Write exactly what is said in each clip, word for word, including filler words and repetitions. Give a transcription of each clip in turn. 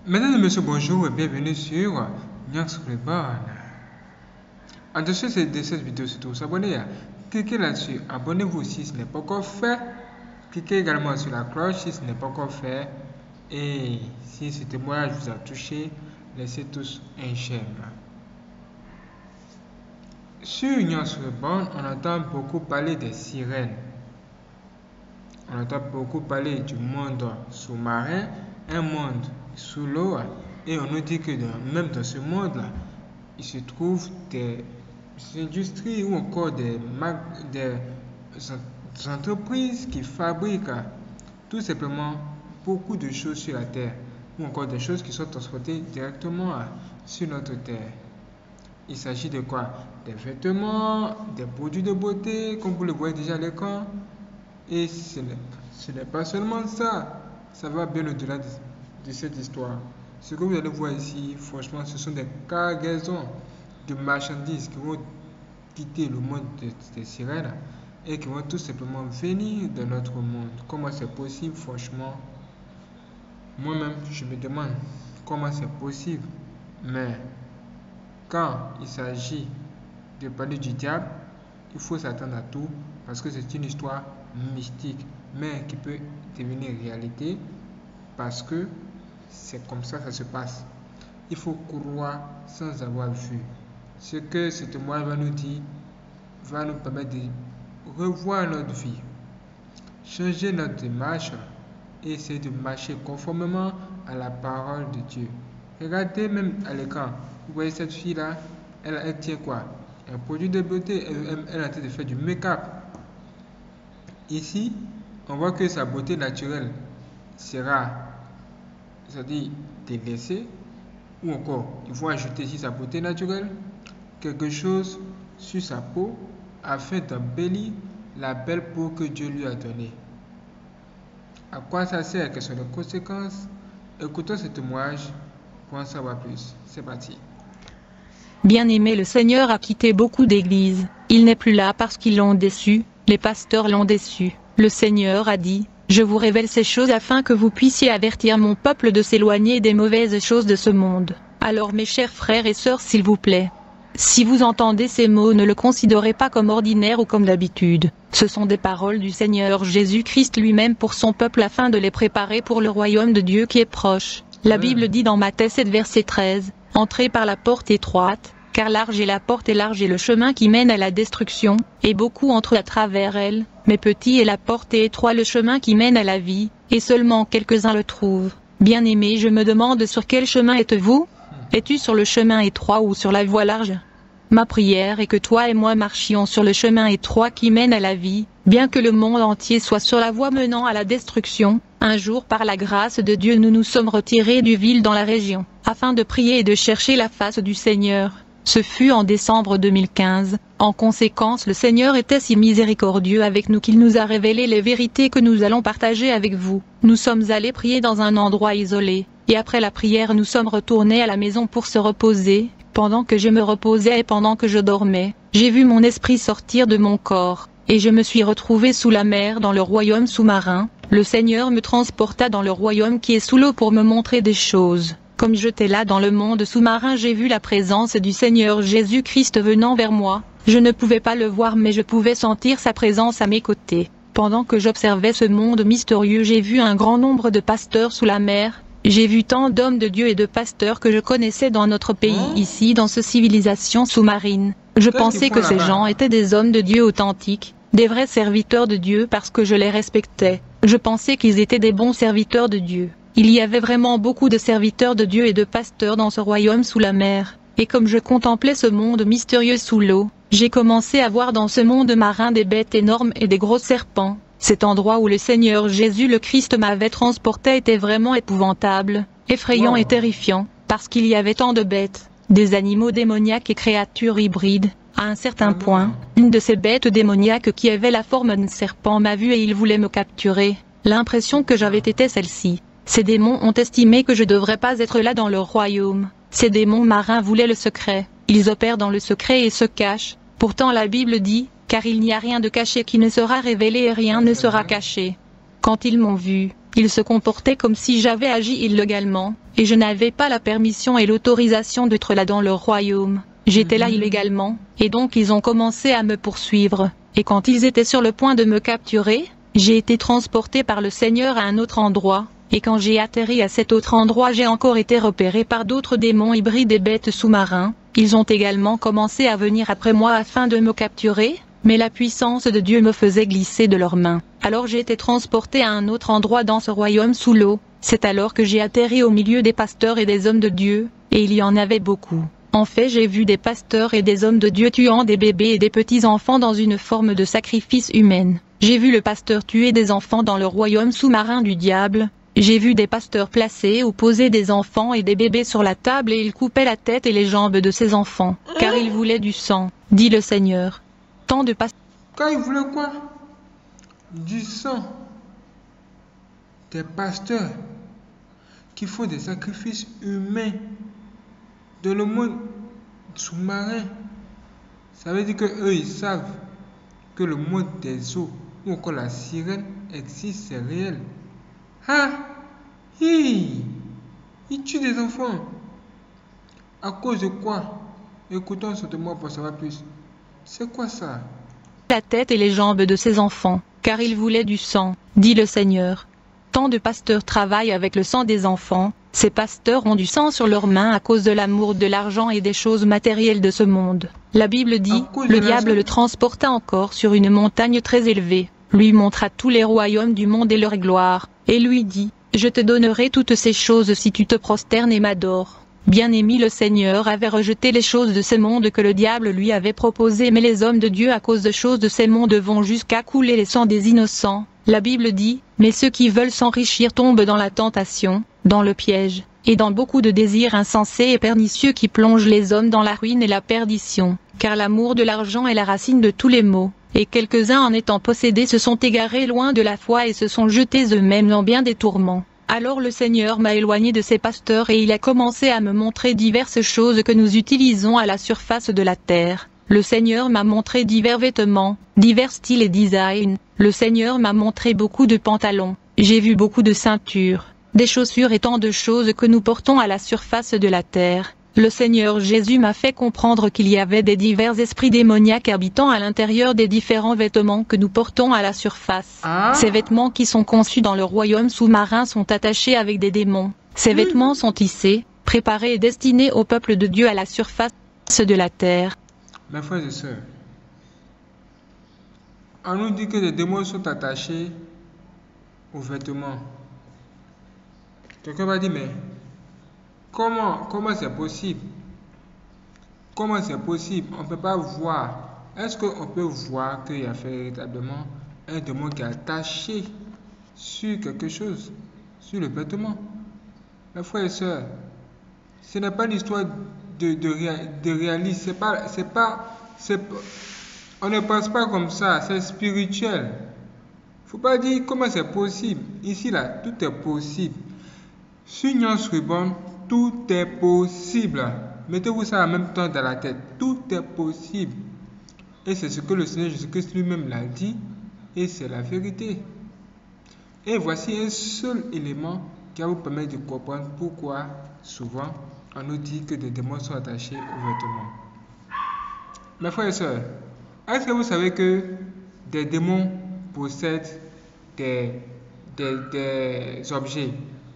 Mesdames et messieurs, bonjour et bienvenue sur Nyax Reborn. En dessous de cette vidéo, surtout s'abonner, cliquez là-dessus, abonnez-vous si ce n'est pas encore fait, cliquez également sur la cloche si ce n'est pas encore fait, et si ce témoignage vous a touché, laissez tous un j'aime. Sur Nyax Reborn, on entend beaucoup parler des sirènes, on entend beaucoup parler du monde sous-marin, un monde sous l'eau, et on nous dit que dans, même dans ce monde-là, il se trouve des industries ou encore des, des entreprises qui fabriquent tout simplement beaucoup de choses sur la Terre, ou encore des choses qui sont transportées directement sur notre Terre. Il s'agit de quoi? Des vêtements, des produits de beauté, comme vous le voyez déjà à l'écran. Et ce n'est pas seulement ça, ça va bien au-delà de, de cette histoire. Ce que vous allez voir ici, franchement, ce sont des cargaisons de marchandises qui vont quitter le monde des, des sirènes et qui vont tout simplement venir dans notre monde. Comment c'est possible, franchement? Moi-même, je me demande comment c'est possible. Mais quand il s'agit de parler du diable, il faut s'attendre à tout parce que c'est une histoire mystique, mais qui peut devenir réalité parce que c'est comme ça que ça se passe. Il faut croire sans avoir vu. Ce que ce témoignage va nous dire va nous permettre de revoir notre vie, changer notre démarche et essayer de marcher conformément à la parole de Dieu. Regardez même à l'écran, vous voyez cette fille-là, elle, elle tient quoi? Un produit de beauté, elle, elle, elle est en train de faire du make-up. Ici, on voit que sa beauté naturelle sera, c'est-à-dire délaissée, ou encore, il faut ajouter ici sa beauté naturelle, quelque chose sur sa peau, afin d'embellir la belle peau que Dieu lui a donnée. À quoi ça sert? Quelles sont les conséquences? Écoutons ce témoignage pour en savoir plus. C'est parti. Bien-aimé, le Seigneur a quitté beaucoup d'églises. Il n'est plus là parce qu'ils l'ont déçu. Les pasteurs l'ont déçu. Le Seigneur a dit, « Je vous révèle ces choses afin que vous puissiez avertir mon peuple de s'éloigner des mauvaises choses de ce monde. » Alors mes chers frères et sœurs, s'il vous plaît, si vous entendez ces mots, ne le considérez pas comme ordinaire ou comme d'habitude. Ce sont des paroles du Seigneur Jésus-Christ lui-même pour son peuple afin de les préparer pour le royaume de Dieu qui est proche. La Bible dit dans Matthieu sept verset treize, « Entrez par la porte étroite, car large est la porte et large est le chemin qui mène à la destruction, et beaucoup entrent à travers elle, mais petit est la porte et étroit le chemin qui mène à la vie, et seulement quelques-uns le trouvent. » Bien-aimé, je me demande sur quel chemin êtes-vous? Es-tu sur le chemin étroit ou sur la voie large? Ma prière est que toi et moi marchions sur le chemin étroit qui mène à la vie, bien que le monde entier soit sur la voie menant à la destruction. Un jour, par la grâce de Dieu, nous nous sommes retirés du ville dans la région, afin de prier et de chercher la face du Seigneur. Ce fut en décembre deux mille quinze. En conséquence, le Seigneur était si miséricordieux avec nous qu'il nous a révélé les vérités que nous allons partager avec vous. Nous sommes allés prier dans un endroit isolé, et après la prière nous sommes retournés à la maison pour se reposer. Pendant que je me reposais et pendant que je dormais, j'ai vu mon esprit sortir de mon corps, et je me suis retrouvé sous la mer dans le royaume sous-marin. Le Seigneur me transporta dans le royaume qui est sous l'eau pour me montrer des choses. Comme j'étais là dans le monde sous-marin, j'ai vu la présence du Seigneur Jésus-Christ venant vers moi. Je ne pouvais pas le voir mais je pouvais sentir sa présence à mes côtés. Pendant que j'observais ce monde mystérieux, j'ai vu un grand nombre de pasteurs sous la mer. J'ai vu tant d'hommes de Dieu et de pasteurs que je connaissais dans notre pays, ici dans cette civilisation sous-marine. Je pensais que ces gens étaient des hommes de Dieu authentiques, des vrais serviteurs de Dieu parce que je les respectais. Je pensais qu'ils étaient des bons serviteurs de Dieu. Il y avait vraiment beaucoup de serviteurs de Dieu et de pasteurs dans ce royaume sous la mer. Et comme je contemplais ce monde mystérieux sous l'eau, j'ai commencé à voir dans ce monde marin des bêtes énormes et des gros serpents. Cet endroit où le Seigneur Jésus le Christ m'avait transporté était vraiment épouvantable, effrayant wow. et terrifiant, parce qu'il y avait tant de bêtes, des animaux démoniaques et créatures hybrides. À un certain point, une de ces bêtes démoniaques qui avait la forme d'un serpent m'a vu et il voulait me capturer. L'impression que j'avais était celle-ci. Ces démons ont estimé que je devrais pas être là dans leur royaume. Ces démons marins voulaient le secret. Ils opèrent dans le secret et se cachent. Pourtant la Bible dit, car il n'y a rien de caché qui ne sera révélé et rien ne sera caché. Quand ils m'ont vu, Ils se comportaient comme si j'avais agi illégalement, et je n'avais pas la permission et l'autorisation d'être là dans leur royaume. J'étais là illégalement, et donc ils ont commencé à me poursuivre. Et quand ils étaient sur le point de me capturer, j'ai été transporté par le Seigneur à un autre endroit. Et quand j'ai atterri à cet autre endroit, j'ai encore été repéré par d'autres démons hybrides et bêtes sous-marins. Ils ont également commencé à venir après moi afin de me capturer, mais la puissance de Dieu me faisait glisser de leurs mains. Alors j'ai été transporté à un autre endroit dans ce royaume sous l'eau. C'est alors que j'ai atterri au milieu des pasteurs et des hommes de Dieu, et il y en avait beaucoup. En fait, j'ai vu des pasteurs et des hommes de Dieu tuant des bébés et des petits-enfants dans une forme de sacrifice humaine. J'ai vu le pasteur tuer des enfants dans le royaume sous-marin du diable. J'ai vu des pasteurs placer ou poser des enfants et des bébés sur la table et ils coupaient la tête et les jambes de ces enfants, car ils voulaient du sang, dit le Seigneur. Tant de pasteurs. Quand ils voulaient quoi? Du sang. Des pasteurs qui font des sacrifices humains dans le monde sous-marin. Ça veut dire qu'eux, ils savent que le monde des eaux ou encore la sirène existe, c'est réel. Ah, hi, ils tuent des enfants. À cause de quoi? Écoutons certainement pour savoir plus. C'est quoi ça? La tête et les jambes de ces enfants, car ils voulaient du sang, dit le Seigneur. Tant de pasteurs travaillent avec le sang des enfants. Ces pasteurs ont du sang sur leurs mains à cause de l'amour de l'argent et des choses matérielles de ce monde. La Bible dit, le diable le transporta encore sur une montagne très élevée, lui montra tous les royaumes du monde et leur gloire, et lui dit, je te donnerai toutes ces choses si tu te prosternes et m'adores. Bien-aimé, le Seigneur avait rejeté les choses de ce monde que le diable lui avait proposées, mais les hommes de Dieu à cause de choses de ces mondes vont jusqu'à couler les sangs des innocents. La Bible dit, mais ceux qui veulent s'enrichir tombent dans la tentation, dans le piège, et dans beaucoup de désirs insensés et pernicieux qui plongent les hommes dans la ruine et la perdition, car l'amour de l'argent est la racine de tous les maux, et quelques-uns en étant possédés se sont égarés loin de la foi et se sont jetés eux-mêmes dans bien des tourments. Alors le Seigneur m'a éloigné de ces pasteurs et il a commencé à me montrer diverses choses que nous utilisons à la surface de la terre. Le Seigneur m'a montré divers vêtements, divers styles et designs. Le Seigneur m'a montré beaucoup de pantalons. J'ai vu beaucoup de ceintures, des chaussures et tant de choses que nous portons à la surface de la terre. Le Seigneur Jésus m'a fait comprendre qu'il y avait des divers esprits démoniaques habitant à l'intérieur des différents vêtements que nous portons à la surface. Ah. Ces vêtements qui sont conçus dans le royaume sous-marin sont attachés avec des démons. Ces mmh. vêtements sont tissés, préparés et destinés au peuple de Dieu à la surface de la terre. Mes frères et sœurs, on nous dit que les démons sont attachés aux vêtements. Quelqu'un va dire, mais comment comment c'est possible? Comment c'est possible? On ne peut pas voir. Est-ce qu'on peut voir qu'il y a véritablement un démon qui est attaché sur quelque chose, sur le vêtement? Mes frères et sœurs, ce n'est pas une histoire de, de, de réalisme. C'est pas, c'est pas, c'est, on ne pense pas comme ça. C'est spirituel. Faut pas dire comment c'est possible. Ici, là, tout est possible. Sur Nyans Reborn, tout est possible. Mettez-vous ça en même temps dans la tête. Tout est possible. Et c'est ce que le Seigneur Jésus-Christ lui-même l'a dit. Et c'est la vérité. Et voici un seul élément qui va vous permettre de comprendre pourquoi souvent on nous dit que des démons sont attachés aux vêtements. Mes frères et sœurs, est-ce que vous savez que des démons possèdent des, des, des objets?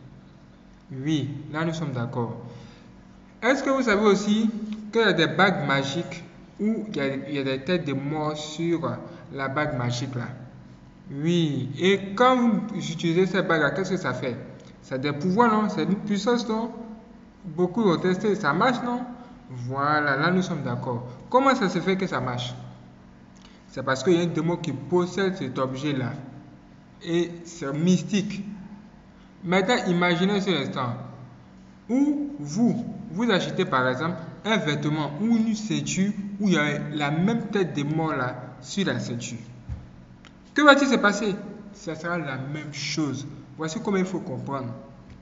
Oui, là nous sommes d'accord. Est-ce que vous savez aussi qu'il y a des bagues magiques où il y a, il y a des têtes de morts sur la bague magique là? Oui, et quand vous utilisez cette bague là, qu'est-ce que ça fait? Ça a des pouvoirs, non? C'est une puissance, non? Beaucoup ont testé, ça marche, non? Voilà, là nous sommes d'accord. Comment ça se fait que ça marche? C'est parce qu'il y a un démon qui possède cet objet là. Et c'est mystique. Maintenant, imaginez ce instant où vous, vous achetez par exemple un vêtement ou une ceinture où il y a la même tête de mort là sur la ceinture. Que va-t-il se passer? Ça sera la même chose. Voici comment il faut comprendre.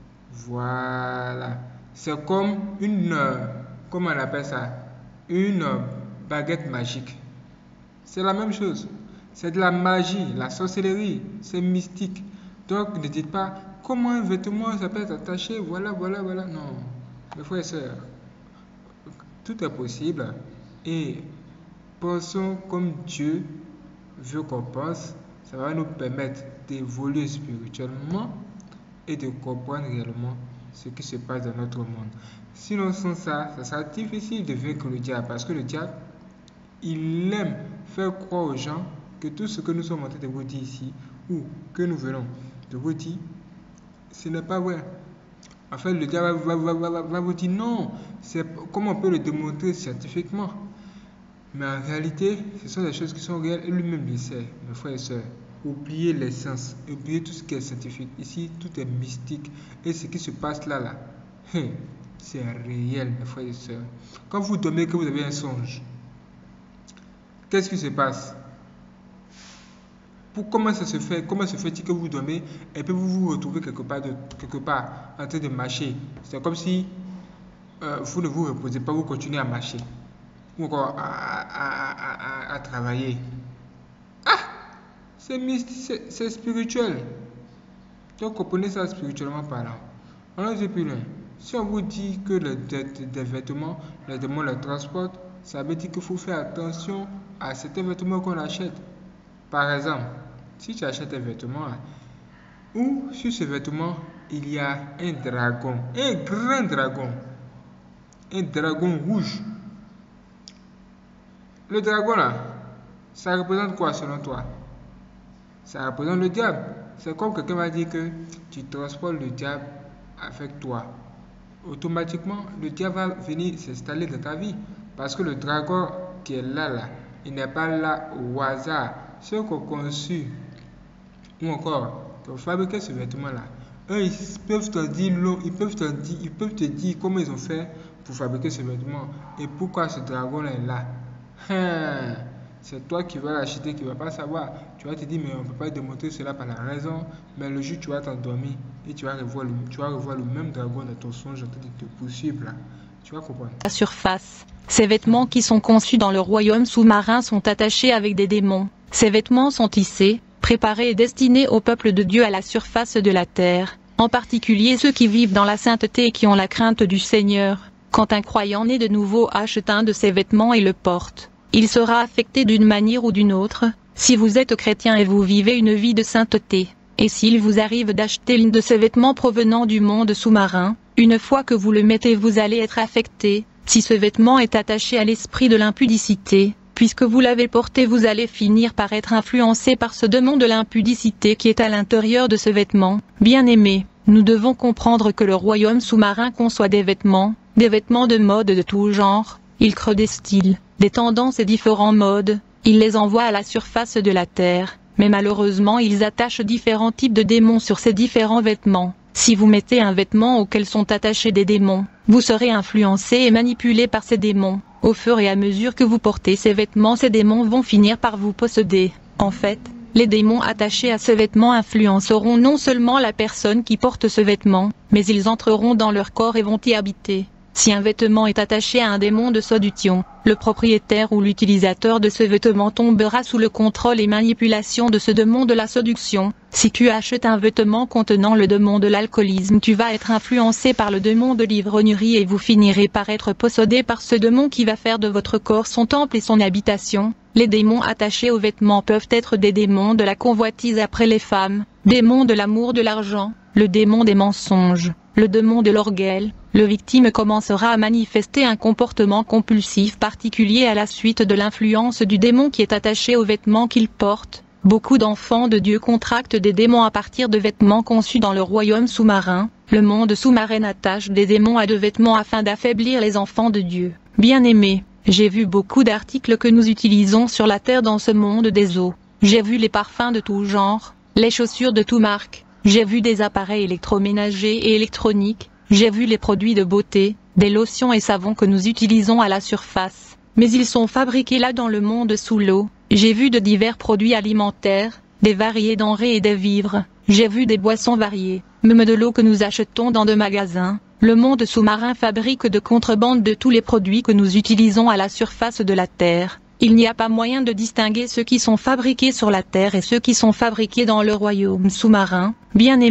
Voilà. C'est comme une, euh, comment on appelle ça? Une euh, baguette magique. C'est la même chose. C'est de la magie, la sorcellerie. C'est mystique. Donc ne dites pas comment un vêtement, ça peut être attaché, voilà, voilà, voilà. Non, mes frères et sœurs, tout est possible. Et pensons comme Dieu veut qu'on pense. Ça va nous permettre d'évoluer spirituellement et de comprendre réellement ce qui se passe dans notre monde. Sinon, sans ça, ça sera difficile de vaincre le diable, parce que le diable, il aime faire croire aux gens que tout ce que nous sommes en train de vous dire ici, ou que nous venons de vous dire, ce n'est pas vrai. En fait, le diable va, va, va, va, va vous dire non, c'est, comment on peut le démontrer scientifiquement? Mais en réalité, ce sont des choses qui sont réelles et lui-même le sait, mes frères et sœurs. Oubliez les sciences, oubliez tout ce qui est scientifique. Ici, tout est mystique. Et ce qui se passe là, là, c'est réel, mes frères et sœurs. Quand vous dormez, que vous avez un songe, qu'est-ce qui se passe? Pour, comment ça se fait? Comment se fait-il que vous dormez et puis vous vous retrouvez quelque part, de, quelque part en train de marcher? C'est comme si euh, vous ne vous reposez pas, vous continuez à marcher. Ou encore à, à, à, à, à travailler. Ah! C'est mystique, c'est spirituel. Donc comprenez ça spirituellement parlant. Allons-y plus loin. Si on vous dit que les, des, des vêtements, les démons les transportent, ça veut dire qu'il faut faire attention à certains vêtements qu'on achète. Par exemple, si tu achètes un vêtement, ou sur ce vêtement, il y a un dragon, un grand dragon, un dragon rouge. Le dragon là, ça représente quoi selon toi? Ça représente le diable. C'est comme quelqu'un m'a dit que tu transportes le diable avec toi. Automatiquement, le diable va venir s'installer dans ta vie. Parce que le dragon qui est là, là, il n'est pas là au hasard. Ceux qui ont conçu, ou encore, qui ont fabriqué ce vêtement-là, eux, ils peuvent te dire, ils peuvent te dire, ils peuvent te dire comment ils ont fait pour fabriquer ce vêtement et pourquoi ce dragon-là est là. Hum. C'est toi qui vas l'acheter, qui ne vas pas savoir. Tu vas te dire, mais on ne peut pas démontrer cela par la raison. Mais le jour, tu vas t'endormir et tu vas revoir le, tu vas revoir le même dragon dans ton songe en train de te poursuivre là. Tu vas comprendre. La surface. Ces vêtements qui sont conçus dans le royaume sous-marin sont attachés avec des démons. Ces vêtements sont tissés, préparés et destinés au peuple de Dieu à la surface de la terre, en particulier ceux qui vivent dans la sainteté et qui ont la crainte du Seigneur. Quand un croyant né de nouveau achète un de ces vêtements et le porte, il sera affecté d'une manière ou d'une autre, si vous êtes chrétien et vous vivez une vie de sainteté. Et s'il vous arrive d'acheter l'un de ces vêtements provenant du monde sous-marin, une fois que vous le mettez vous allez être affecté. Si ce vêtement est attaché à l'esprit de l'impudicité, puisque vous l'avez porté vous allez finir par être influencé par ce démon de l'impudicité qui est à l'intérieur de ce vêtement. Bien-aimés, nous devons comprendre que le royaume sous-marin conçoit des vêtements, des vêtements de mode de tout genre. Il crée des styles, des tendances et différents modes, il les envoie à la surface de la terre, mais malheureusement ils attachent différents types de démons sur ces différents vêtements. Si vous mettez un vêtement auquel sont attachés des démons, vous serez influencé et manipulé par ces démons. Au fur et à mesure que vous portez ces vêtements, ces démons vont finir par vous posséder. En fait, les démons attachés à ce vêtement influenceront non seulement la personne qui porte ce vêtement, mais ils entreront dans leur corps et vont y habiter. Si un vêtement est attaché à un démon de séduction, le propriétaire ou l'utilisateur de ce vêtement tombera sous le contrôle et manipulation de ce démon de la séduction. Si tu achètes un vêtement contenant le démon de l'alcoolisme, tu vas être influencé par le démon de l'ivrognerie et vous finirez par être possédé par ce démon qui va faire de votre corps son temple et son habitation. Les démons attachés aux vêtements peuvent être des démons de la convoitise après les femmes, démons de l'amour de l'argent, le démon des mensonges, le démon de l'orgueil. Le victime commencera à manifester un comportement compulsif particulier à la suite de l'influence du démon qui est attaché aux vêtements qu'il porte. Beaucoup d'enfants de Dieu contractent des démons à partir de vêtements conçus dans le royaume sous-marin. Le monde sous-marin attache des démons à de vêtements afin d'affaiblir les enfants de Dieu. Bien-aimés, j'ai vu beaucoup d'articles que nous utilisons sur la terre dans ce monde des eaux. J'ai vu les parfums de tout genre, les chaussures de toute marque. J'ai vu des appareils électroménagers et électroniques. J'ai vu les produits de beauté, des lotions et savons que nous utilisons à la surface, mais ils sont fabriqués là dans le monde sous l'eau. J'ai vu de divers produits alimentaires, des variés denrées et des vivres. J'ai vu des boissons variées, même de l'eau que nous achetons dans des magasins. Le monde sous-marin fabrique de contrebande de tous les produits que nous utilisons à la surface de la terre. Il n'y a pas moyen de distinguer ceux qui sont fabriqués sur la terre et ceux qui sont fabriqués dans le royaume sous-marin. Bien-aimés,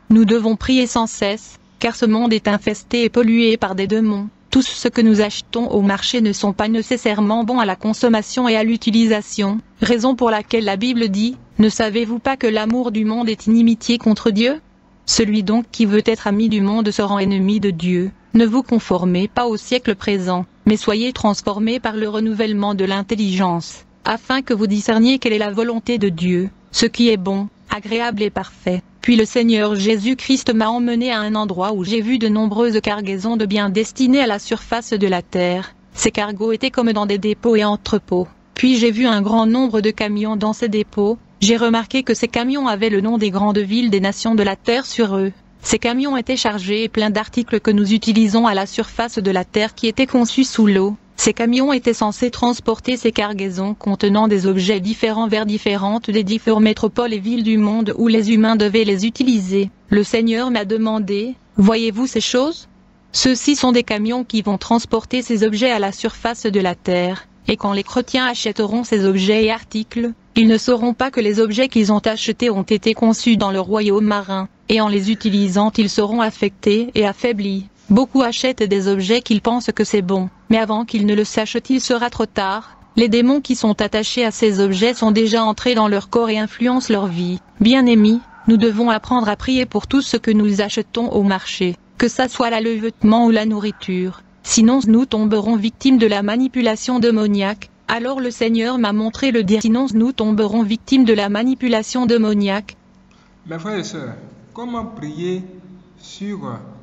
Nous devons prier sans cesse, car ce monde est infesté et pollué par des démons. Tout ce que nous achetons au marché ne sont pas nécessairement bons à la consommation et à l'utilisation, raison pour laquelle la Bible dit, « Ne savez-vous pas que l'amour du monde est inimitié contre Dieu ? Celui donc qui veut être ami du monde se rend ennemi de Dieu. Ne vous conformez pas au siècle présent, mais soyez transformés par le renouvellement de l'intelligence, afin que vous discerniez quelle est la volonté de Dieu, ce qui est bon, agréable et parfait. » Puis le Seigneur Jésus-Christ m'a emmené à un endroit où j'ai vu de nombreuses cargaisons de biens destinés à la surface de la terre. Ces cargos étaient comme dans des dépôts et entrepôts. Puis j'ai vu un grand nombre de camions dans ces dépôts. J'ai remarqué que ces camions avaient le nom des grandes villes des nations de la terre sur eux. Ces camions étaient chargés et pleins d'articles que nous utilisons à la surface de la terre qui étaient conçus sous l'eau. Ces camions étaient censés transporter ces cargaisons contenant des objets différents vers différentes des différentes métropoles et villes du monde où les humains devaient les utiliser. Le Seigneur m'a demandé, « Voyez-vous ces choses ? Ceux-ci sont des camions qui vont transporter ces objets à la surface de la terre, et quand les chrétiens achèteront ces objets et articles, ils ne sauront pas que les objets qu'ils ont achetés ont été conçus dans le royaume marin, et en les utilisant ils seront affectés et affaiblis. Beaucoup achètent des objets qu'ils pensent que c'est bon, mais avant qu'ils ne le sachent il sera trop tard. Les démons qui sont attachés à ces objets sont déjà entrés dans leur corps et influencent leur vie. Bien-aimés, nous devons apprendre à prier pour tout ce que nous achetons au marché, que ça soit la le vêtement ou la nourriture. Sinon nous tomberons victimes de la manipulation démoniaque. Alors le Seigneur m'a montré le dire. Sinon nous tomberons victimes de la manipulation démoniaque. Mes frères et sœurs, comment prier sur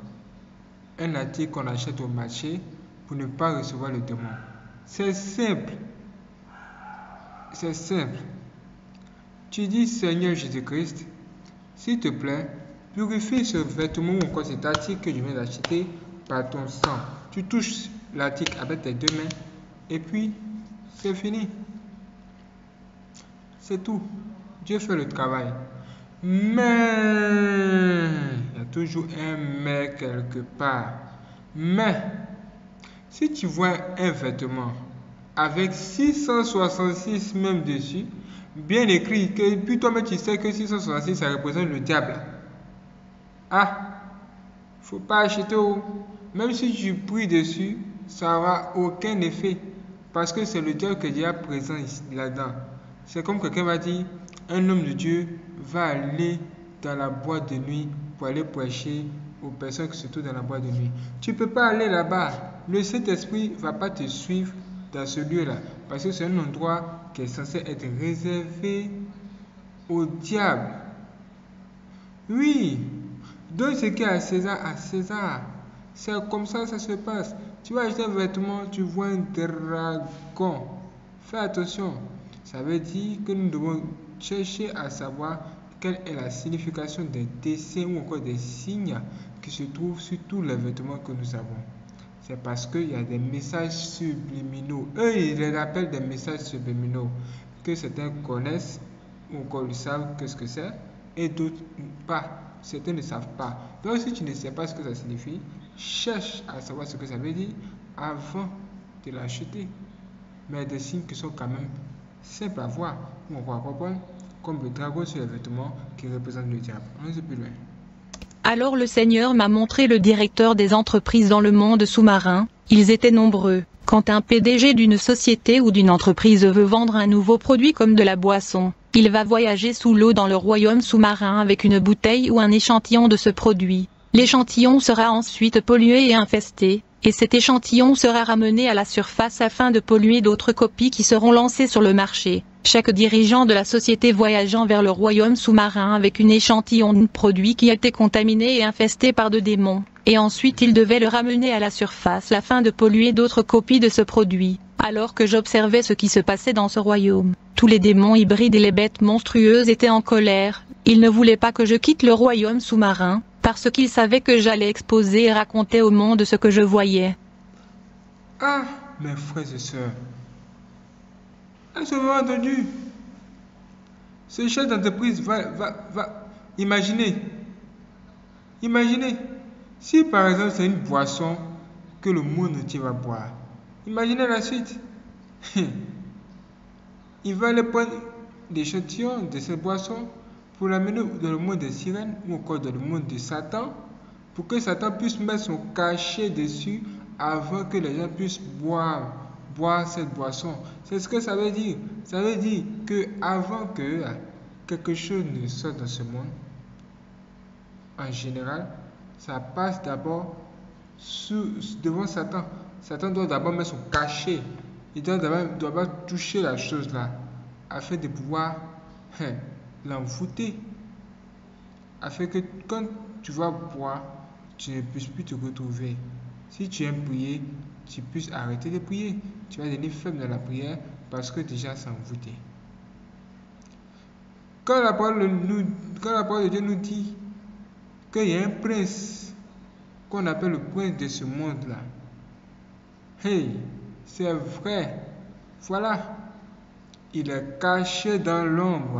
un article qu'on achète au marché pour ne pas recevoir le démon? C'est simple. C'est simple. Tu dis, Seigneur Jésus-Christ, s'il te plaît, purifie ce vêtement ou encore cet article que je viens d'acheter par ton sang. Tu touches l'article avec tes deux mains et puis c'est fini. C'est tout. Dieu fait le travail. Mais, il y a toujours un mais quelque part. Mais, si tu vois un vêtement avec six cent soixante-six même dessus, bien écrit, que puis toi-même tu sais que six cent soixante-six ça représente le diable. Ah, faut pas acheter. Même si tu pries dessus, ça n'aura aucun effet. Parce que c'est le diable qui est déjà présent là-dedans. C'est comme quelqu'un va dire, un homme de Dieu va aller dans la boîte de nuit pour aller prêcher aux personnes qui se trouvent dans la boîte de nuit. Tu ne peux pas aller là-bas. Le Saint-Esprit ne va pas te suivre dans ce lieu-là. Parce que c'est un endroit qui est censé être réservé au diable. Oui. Donne ce qui est à César à César. C'est comme ça que ça se passe. Tu vas acheter un vêtement, tu vois un dragon. Fais attention. Ça veut dire que nous devons chercher à savoir quelle est la signification des dessins ou encore des signes qui se trouvent sur tous les vêtements que nous avons. C'est parce qu'il y a des messages subliminaux. Eux, ils les appellent des messages subliminaux que certains connaissent ou encore ils savent ce que c'est et d'autres pas. Certains ne savent pas. Donc si tu ne sais pas ce que ça signifie, cherche à savoir ce que ça veut dire avant de l'acheter. Mais des signes qui sont quand même simples à voir ou encore à comprendre, comme le dragon sur les vêtements qui représente le diable. On est plus loin. Alors le Seigneur m'a montré le directeur des entreprises dans le monde sous-marin. Ils étaient nombreux. Quand un P D G d'une société ou d'une entreprise veut vendre un nouveau produit comme de la boisson, il va voyager sous l'eau dans le royaume sous-marin avec une bouteille ou un échantillon de ce produit. L'échantillon sera ensuite pollué et infesté, et cet échantillon sera ramené à la surface afin de polluer d'autres copies qui seront lancées sur le marché. Chaque dirigeant de la société voyageant vers le royaume sous-marin avec un échantillon de produit qui a été contaminé et infesté par de démons, et ensuite il devait le ramener à la surface afin de polluer d'autres copies de ce produit. Alors que j'observais ce qui se passait dans ce royaume, tous les démons hybrides et les bêtes monstrueuses étaient en colère. Ils ne voulaient pas que je quitte le royaume sous-marin, parce qu'ils savaient que j'allais exposer et raconter au monde ce que je voyais. Ah, mes frères et sœurs, à ce moment donné, ce chef d'entreprise va, va, va, imaginez, imaginez, si par exemple c'est une boisson que le monde entier va boire, imaginez la suite. Il va aller prendre l'échantillon de cette boisson pour l'amener dans le monde des sirènes ou encore dans le monde de Satan, pour que Satan puisse mettre son cachet dessus avant que les gens puissent boire, boire cette boisson. C'est ce que ça veut dire. Ça veut dire que avant que quelque chose ne sorte dans ce monde, en général, ça passe d'abord sous, devant Satan. Satan doit d'abord mettre son cachet. Il doit d'abord, d'abord toucher la chose là, afin de pouvoir hein, l'envoûter. Afin que quand tu vas boire, tu ne puisses plus te retrouver. Si tu aimes prier, tu puisses arrêter de prier. Tu vas devenir faible dans la prière parce que déjà c'est envoûté. Quand la parole, nous, quand la parole de Dieu nous dit qu'il y a un prince qu'on appelle le prince de ce monde-là, hey, c'est vrai. Voilà. Il est caché dans l'ombre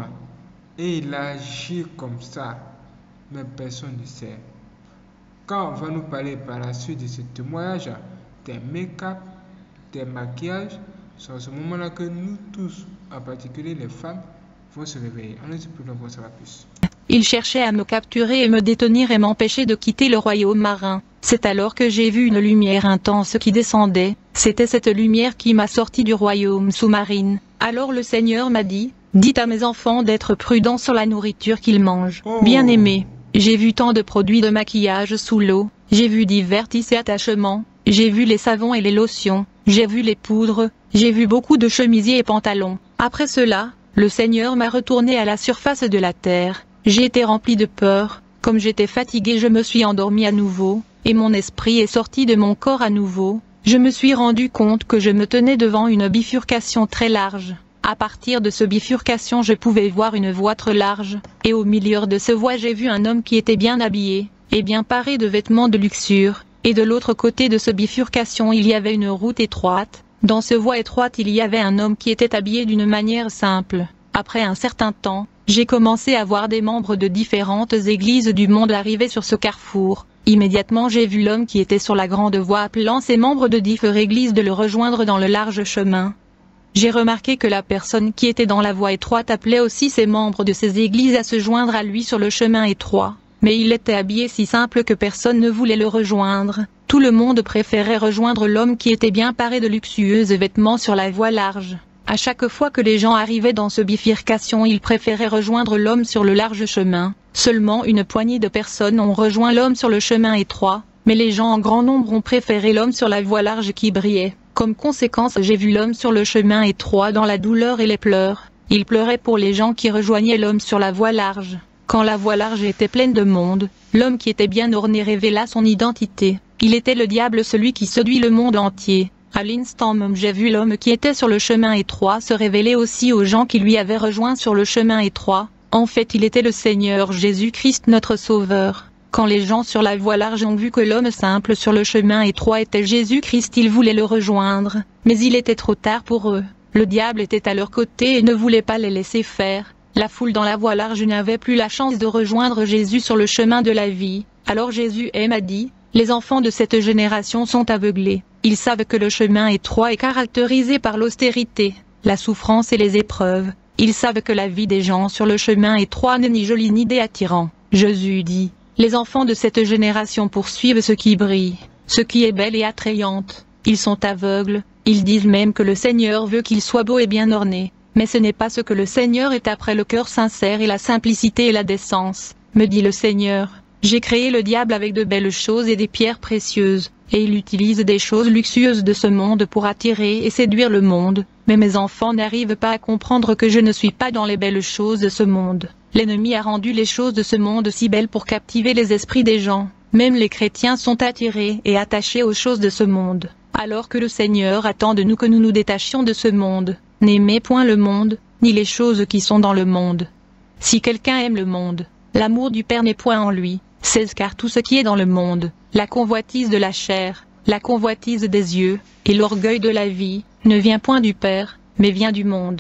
et il agit comme ça. Mais personne ne sait. Quand on va nous parler par la suite de ce témoignage, des make-up, des maquillages, c'est à ce moment-là que nous tous, en particulier les femmes, vont se réveiller. On ne sait plus pour savoir plus. Il cherchait à me capturer et me détenir et m'empêcher de quitter le royaume marin. C'est alors que j'ai vu une lumière intense qui descendait. C'était cette lumière qui m'a sorti du royaume sous-marine. Alors le Seigneur m'a dit, dites à mes enfants d'être prudents sur la nourriture qu'ils mangent. Oh. Bien-aimés, j'ai vu tant de produits de maquillage sous l'eau. J'ai vu divers tissus et attachements. J'ai vu les savons et les lotions. J'ai vu les poudres. J'ai vu beaucoup de chemisiers et pantalons. Après cela, le Seigneur m'a retourné à la surface de la terre. J'ai été rempli de peur. Comme j'étais fatigué, je me suis endormi à nouveau, et mon esprit est sorti de mon corps à nouveau. Je me suis rendu compte que je me tenais devant une bifurcation très large. À partir de ce bifurcation, je pouvais voir une voie très large, et au milieu de ce voie, j'ai vu un homme qui était bien habillé, et bien paré de vêtements de luxure, et de l'autre côté de ce bifurcation, il y avait une route étroite. Dans ce voie étroite, il y avait un homme qui était habillé d'une manière simple. Après un certain temps, j'ai commencé à voir des membres de différentes églises du monde arriver sur ce carrefour. Immédiatement j'ai vu l'homme qui était sur la grande voie appelant ses membres de différentes églises de le rejoindre dans le large chemin. J'ai remarqué que la personne qui était dans la voie étroite appelait aussi ses membres de ces églises à se joindre à lui sur le chemin étroit. Mais il était habillé si simple que personne ne voulait le rejoindre. Tout le monde préférait rejoindre l'homme qui était bien paré de luxueux vêtements sur la voie large. À chaque fois que les gens arrivaient dans ce bifurcation, ils préféraient rejoindre l'homme sur le large chemin. Seulement une poignée de personnes ont rejoint l'homme sur le chemin étroit, mais les gens en grand nombre ont préféré l'homme sur la voie large qui brillait. Comme conséquence, j'ai vu l'homme sur le chemin étroit dans la douleur et les pleurs. Il pleurait pour les gens qui rejoignaient l'homme sur la voie large. Quand la voie large était pleine de monde, l'homme qui était bien orné révéla son identité. Il était le diable, celui qui séduit le monde entier. À l'instant même, j'ai vu l'homme qui était sur le chemin étroit se révéler aussi aux gens qui lui avaient rejoint sur le chemin étroit. En fait, il était le Seigneur Jésus-Christ, notre Sauveur. Quand les gens sur la voie large ont vu que l'homme simple sur le chemin étroit était Jésus-Christ, ils voulaient le rejoindre. Mais il était trop tard pour eux. Le diable était à leur côté et ne voulait pas les laisser faire. La foule dans la voie large n'avait plus la chance de rejoindre Jésus sur le chemin de la vie. Alors Jésus m'a dit, les enfants de cette génération sont aveuglés. Ils savent que le chemin étroit est caractérisé par l'austérité, la souffrance et les épreuves. Ils savent que la vie des gens sur le chemin étroit n'est ni jolie ni attirant. Jésus dit, les enfants de cette génération poursuivent ce qui brille, ce qui est belle et attrayante. Ils sont aveugles, ils disent même que le Seigneur veut qu'ils soient beaux et bien ornés. Mais ce n'est pas ce que le Seigneur est après le cœur sincère et la simplicité et la décence, me dit le Seigneur. J'ai créé le diable avec de belles choses et des pierres précieuses, et il utilise des choses luxueuses de ce monde pour attirer et séduire le monde, mais mes enfants n'arrivent pas à comprendre que je ne suis pas dans les belles choses de ce monde. L'ennemi a rendu les choses de ce monde si belles pour captiver les esprits des gens. Même les chrétiens sont attirés et attachés aux choses de ce monde, alors que le Seigneur attend de nous que nous nous détachions de ce monde. N'aimez point le monde, ni les choses qui sont dans le monde. Si quelqu'un aime le monde, l'amour du Père n'est point en lui. C'est car tout ce qui est dans le monde, la convoitise de la chair, la convoitise des yeux, et l'orgueil de la vie, ne vient point du Père, mais vient du monde.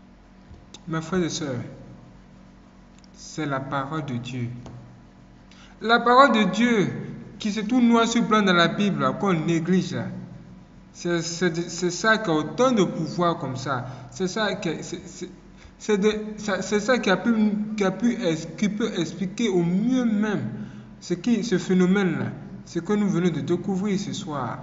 Mes frères et sœurs, c'est la parole de Dieu. La parole de Dieu qui se trouve noir sur blanc dans la Bible, qu'on néglige. C'est ça qui a autant de pouvoir comme ça. C'est ça que... C'est ça, ça qui a pu, qui a pu qui peut expliquer au mieux même ce, qui, ce phénomène-là, ce que nous venons de découvrir ce soir.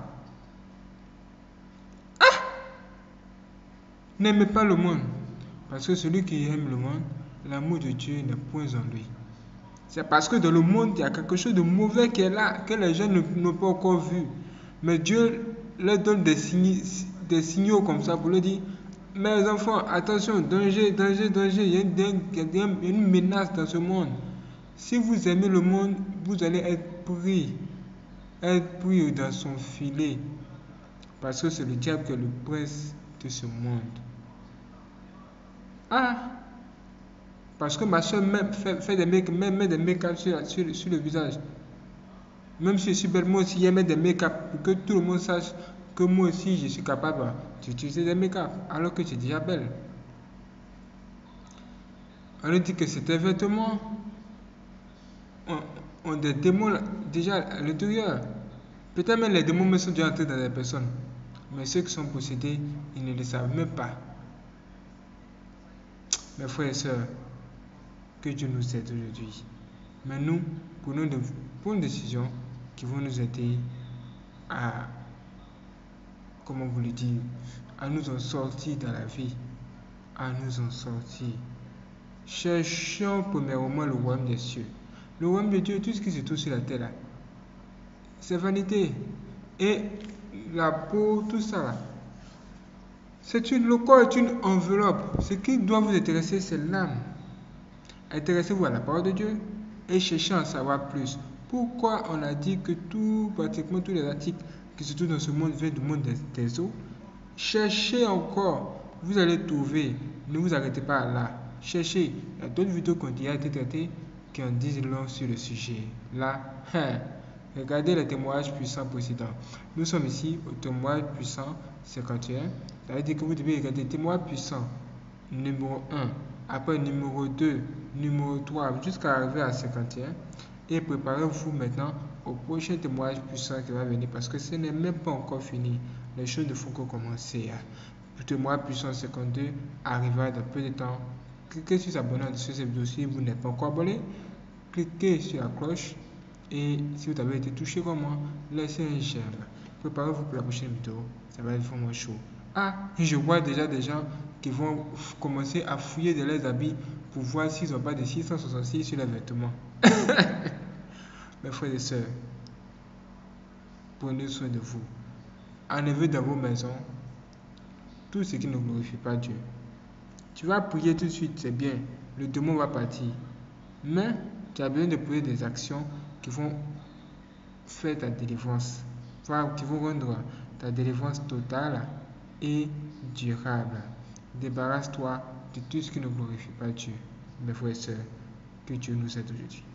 Ah! N'aimez pas le monde, parce que celui qui aime le monde, l'amour de Dieu n'est point en lui. C'est parce que dans le monde, il y a quelque chose de mauvais qui est là, que les gens n'ont pas encore vu. Mais Dieu leur donne des, signes, des signaux comme ça pour leur dire, mes enfants, attention, danger, danger, danger, il y, a une, il y a une menace dans ce monde. Si vous aimez le monde, vous allez être pris, être pris dans son filet. Parce que c'est le diable qui est le prince de ce monde. Ah! Parce que ma soeur même fait, fait des make-up, même met des make-up sur, sur, sur le visage. Même si je suis belle, moi aussi, elle met des make-up pour que tout le monde sache que moi aussi, je suis capable d'utiliser des make-up alors que je suis déjà belle. On nous dit que c'est un vêtement. On, on a des démons déjà à l'intérieur. Peut-être même les démons sont déjà entrés dans les personnes. Mais ceux qui sont possédés, ils ne le savent même pas. Mes frères et sœurs, que Dieu nous aide aujourd'hui. Mais nous, prenons de bonnes décisions qui vont nous aider à, comment vous le dire, à nous en sortir dans la vie, à nous en sortir. Cherchons premièrement le royaume des cieux. Le royaume de Dieu, tout ce qui se trouve sur la terre, là, c'est vanité. Et la peau, tout ça, là, c'est une, le corps est une enveloppe. Ce qui doit vous intéresser, c'est l'âme. Intéressez-vous à la parole de Dieu et cherchez à en savoir plus. Pourquoi on a dit que tout, pratiquement tous les articles qui se trouvent dans ce monde viennent du monde des, des eaux? Cherchez encore, vous allez trouver. Ne vous arrêtez pas là. Cherchez. Il y a d'autres vidéos qui ont déjà été traitées qui en disent long sur le sujet. Là, hein, regardez les témoignages puissants précédents. Nous sommes ici au témoignage puissant cinquante et un. Ça veut dire que vous devez regarder témoignage puissant numéro un. Après numéro deux, numéro trois, jusqu'à arriver à cinquante et un. Et préparez-vous maintenant au prochain témoignage puissant qui va venir parce que ce n'est même pas encore fini. Les choses ne font que commencer. Le témoignage puissant cinquante-deux arrivera dans peu de temps. Cliquez sur s'abonner à cette vidéo si vous n'êtes pas encore abonné. Cliquez sur la cloche. Et si vous avez été touché comme moi, laissez un j'aime. Préparez-vous pour la prochaine vidéo. Ça va être vraiment chaud. Ah, je vois déjà des gens qui vont commencer à fouiller de leurs habits pour voir s'ils n'ont pas de six cent soixante-six sur les vêtements. Mes frères et sœurs, prenez soin de vous. Enlevez dans vos maisons tout ce qui ne glorifie pas Dieu. Tu vas prier tout de suite, c'est bien. Le démon va partir. Mais tu as besoin de poser des actions qui vont faire ta délivrance, qui vont rendre ta délivrance totale et durable. Débarrasse-toi de tout ce qui ne glorifie pas Dieu. Mes frères et sœurs, que Dieu nous aide aujourd'hui.